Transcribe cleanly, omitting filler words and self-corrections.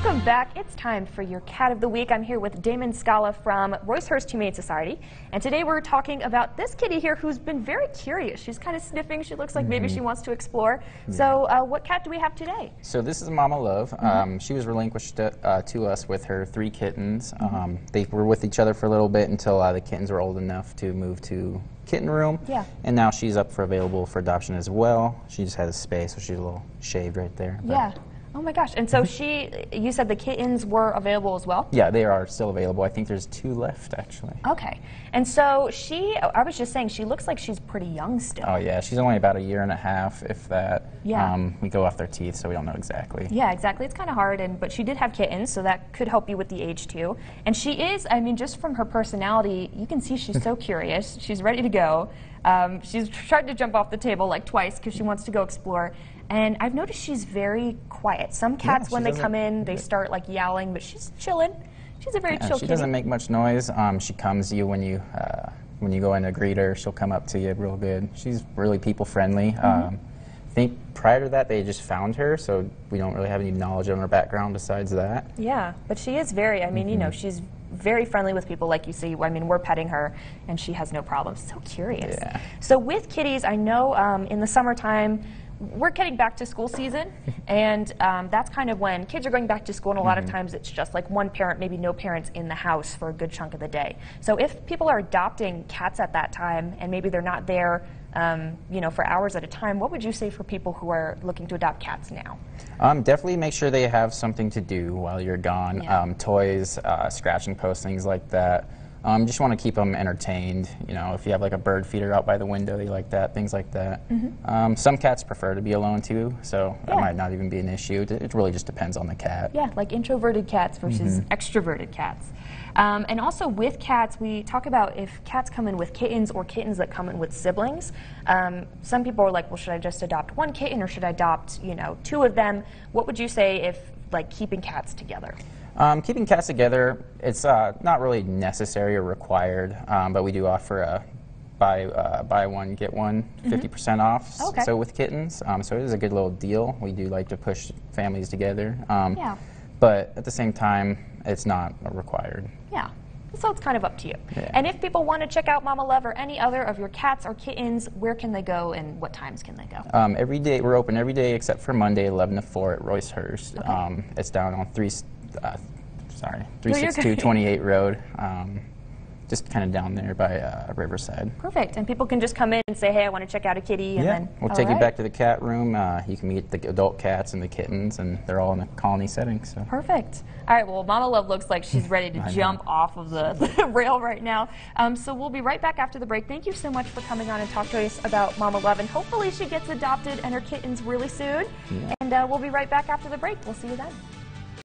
Welcome back. It's time for your Cat of the Week. I'm here with Damon Scala from Roycehurst Humane Society, and today we're talking about this kitty here who's been very curious. She's kind of sniffing. She looks like maybe she wants to explore. Yeah. So what cat do we have today? So this is Mama Love. She was relinquished to us with her 3 kittens. They were with each other for a little bit until the kittens were old enough to move to kitten room. Yeah. And now she's available for adoption as well. She just has a space, so she's a little shaved right there. Yeah. Oh my gosh. And so you said the kittens were available as well? Yeah, they are still available. I think there's 2 left, actually. Okay. And so I was just saying, she looks like she's pretty young still. Oh yeah, she's only about 1.5 years, if that. Yeah. We go off their teeth, so we don't know exactly. Yeah, exactly. It's kind of hard, but she did have kittens, so that could help you with the age too. And she is, I mean, just from her personality, you can see she's so curious. She's ready to go. She's tried to jump off the table like twice because she wants to go explore. And I've noticed she's very quiet. Some cats, when they come in, they start like yowling, but she's chilling. She's a very chill kitty. She doesn't make much noise. She comes to you when you go in to greet her. She'll come up to you real good. She's really people friendly. I think prior to that they just found her, so we don't really have any knowledge on her background besides that. Yeah, but she is very, I mean, you know, she's very friendly with people, like you see. I mean, we're petting her, and she has no problems. So curious. Yeah. So with kitties, I know in the summertime, we're getting back to school season, and that's kind of when kids are going back to school, and a lot of times it's just like one parent, maybe no parents in the house for a good chunk of the day. So if people are adopting cats at that time, and maybe they're not there you know, for hours at a time, what would you say for people who are looking to adopt cats now? Definitely make sure they have something to do while you're gone. Yeah. Toys, scratching posts, things like that. Just want to keep them entertained. You know, if you have like a bird feeder out by the window, they like that, things like that. Some cats prefer to be alone too, so that might not even be an issue. It really just depends on the cat. Yeah, like introverted cats versus extroverted cats. And also with cats, we talk about if cats come in with kittens or kittens that come in with siblings. Some people are like, well, should I just adopt 1 kitten or should I adopt, you know, 2 of them? What would you say if, like, keeping cats together? Keeping cats together, it's not really necessary or required, but we do offer a buy one, get one, 50% off. Okay. So with kittens, so it is a good little deal. We do like to push families together. Yeah. But at the same time, it's not required. Yeah. So it's kind of up to you. Yeah. And if people want to check out Mama Love or any other of your cats or kittens, where can they go and what times can they go? Every day, we're open every day except for Monday, 11 to 4 at Roycehurst. Okay. It's down on 362 28 Road. Just kind of down there by Riverside. Perfect. And people can just come in and say, hey, I want to check out a kitty. And then, we'll take you back to the cat room. You can meet the adult cats and the kittens, and they're all in a colony setting. So. Perfect. All right, well, Mama Love looks like she's ready to jump off of the rail right now. So we'll be right back after the break. Thank you so much for coming on and talk to us about Mama Love, and hopefully she gets adopted and her kittens really soon. Yeah. And we'll be right back after the break. We'll see you then.